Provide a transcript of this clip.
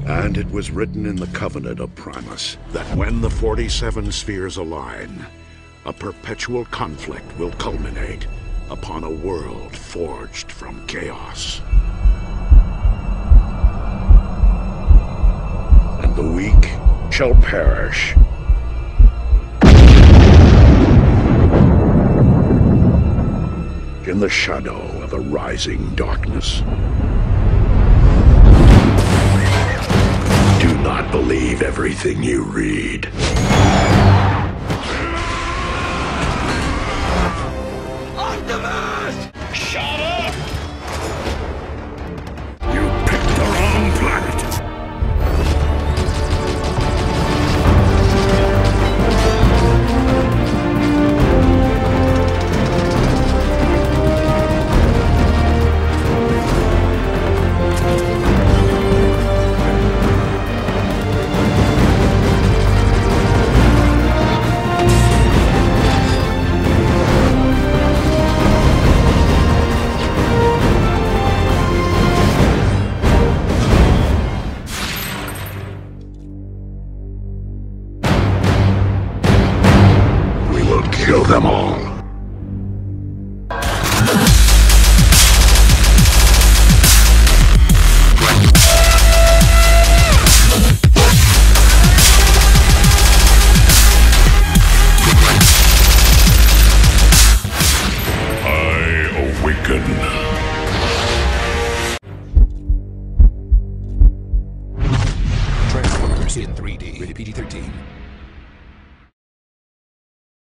And it was written in the Covenant of Primus that when the 47 spheres align, a perpetual conflict will culminate upon a world forged from chaos. And the weak shall perish. In the shadow of a rising darkness. Do not believe everything you read.